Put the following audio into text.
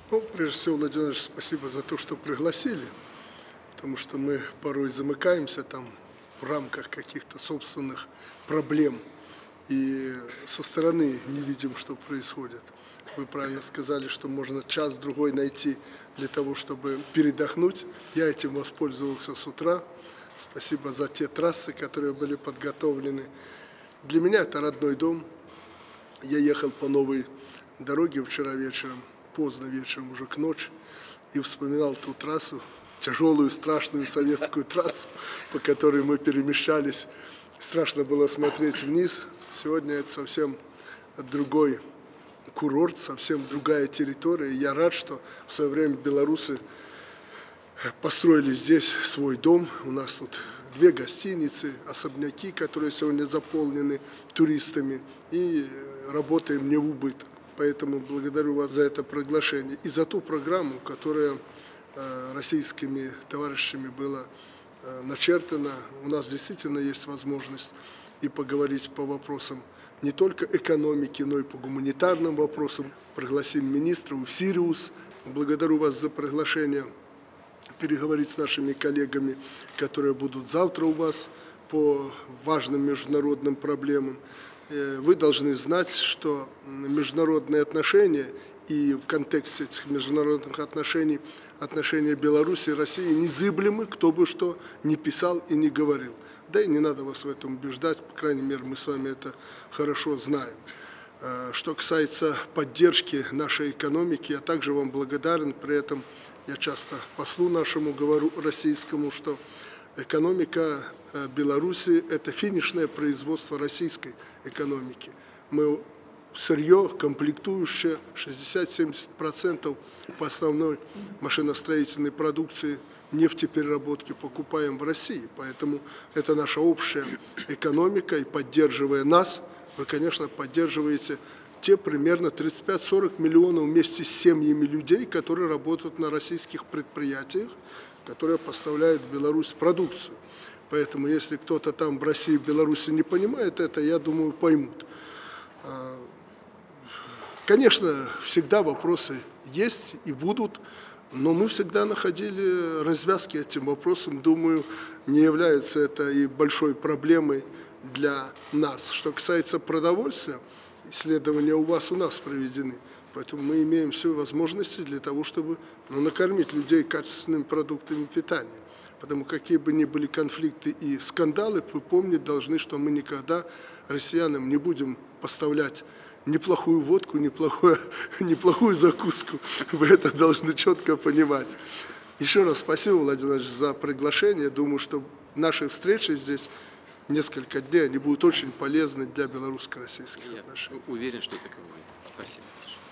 Ну, прежде всего, Владимир Ильич, спасибо за то, что пригласили, потому что мы порой замыкаемся там в рамках каких-то собственных проблем и со стороны не видим, что происходит. Вы правильно сказали, что можно час-другой найти для того, чтобы передохнуть. Я этим воспользовался с утра. Спасибо за те трассы, которые были подготовлены. Для меня это родной дом. Я ехал по новой дороге вчера вечером, поздно вечером, уже к ночи, и вспоминал ту трассу, тяжелую, страшную советскую трассу, по которой мы перемещались. Страшно было смотреть вниз. Сегодня это совсем другой курорт, совсем другая территория. Я рад, что в свое время белорусы построили здесь свой дом. У нас тут 2 гостиницы, особняки, которые сегодня заполнены туристами, и работаем не в убыток. Поэтому благодарю вас за это приглашение и за ту программу, которая российскими товарищами была начертана. У нас действительно есть возможность и поговорить по вопросам не только экономики, но и по гуманитарным вопросам. Пригласим министра в Сириус. Благодарю вас за приглашение переговорить с нашими коллегами, которые будут завтра у вас по важным международным проблемам. Вы должны знать, что международные отношения и в контексте этих международных отношений отношения Беларуси и России незыблемы, кто бы что ни писал и не говорил. Да и не надо вас в этом убеждать, по крайней мере, мы с вами это хорошо знаем. Что касается поддержки нашей экономики, я также вам благодарен. При этом я часто послу нашему говорю российскому, что экономика Беларуси – это финишное производство российской экономики. Мы сырье, комплектующее 60-70% по основной машиностроительной продукции нефтепереработки покупаем в России. Поэтому это наша общая экономика, и поддерживая нас, вы, конечно, поддерживаете те примерно 35-40 миллионов вместе с семьями людей, которые работают на российских предприятиях, которые поставляют в Беларусь продукцию. Поэтому, если кто-то там в России, в Беларуси не понимает это, я думаю, поймут. Конечно, всегда вопросы есть и будут, но мы всегда находили развязки этим вопросам. Думаю, не является это и большой проблемой для нас. Что касается продовольствия, исследования у нас проведены. Поэтому мы имеем все возможности для того, чтобы накормить людей качественными продуктами питания. Потому какие бы ни были конфликты и скандалы, вы помнить должны, что мы никогда россиянам не будем поставлять неплохую водку, неплохую закуску. Вы это должны четко понимать. Еще раз спасибо, Владимир Владимирович, за приглашение. Думаю, что наши встречи здесь несколько дней, они будут очень полезны для белорусско-российских отношений. Я уверен, что так и будет. Спасибо.